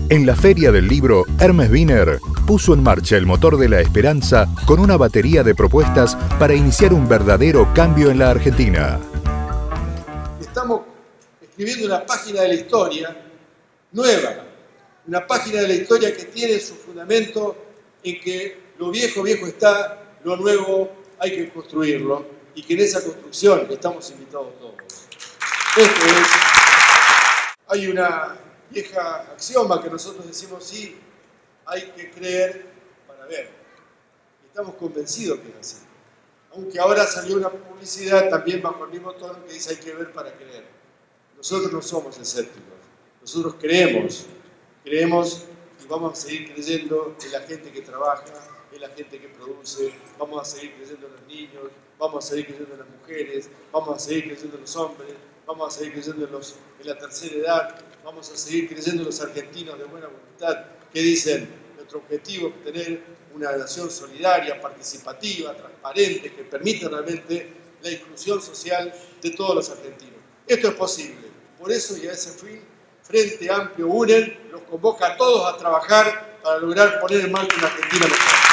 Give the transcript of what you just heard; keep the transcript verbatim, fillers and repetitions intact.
En la Feria del Libro, Hermes Wiener puso en marcha el motor de la esperanza con una batería de propuestas para iniciar un verdadero cambio en la Argentina. Estamos escribiendo una página de la historia nueva, una página de la historia que tiene su fundamento en que lo viejo viejo está, lo nuevo hay que construirlo, y que en esa construcción estamos invitados todos. Esto es, hay una vieja axioma que nosotros decimos, sí, hay que creer para ver. Estamos convencidos que es así. Aunque ahora salió una publicidad también bajo el mismo tono que dice hay que ver para creer. Nosotros no somos escépticos, nosotros creemos, creemos y vamos a seguir creyendo en la gente que trabaja, en la gente que produce, vamos a seguir creyendo en los niños, vamos a seguir creyendo en las mujeres, vamos a seguir creyendo en los hombres, vamos a seguir creyendo en, los, en la tercera edad, vamos a seguir creyendo en los argentinos de buena voluntad que dicen nuestro objetivo es tener una nación solidaria, participativa, transparente, que permita realmente la inclusión social de todos los argentinos. Esto es posible. Por eso y a ese fin, Frente Amplio UNER los convoca a todos a trabajar para lograr poner en marcha una Argentina mejor.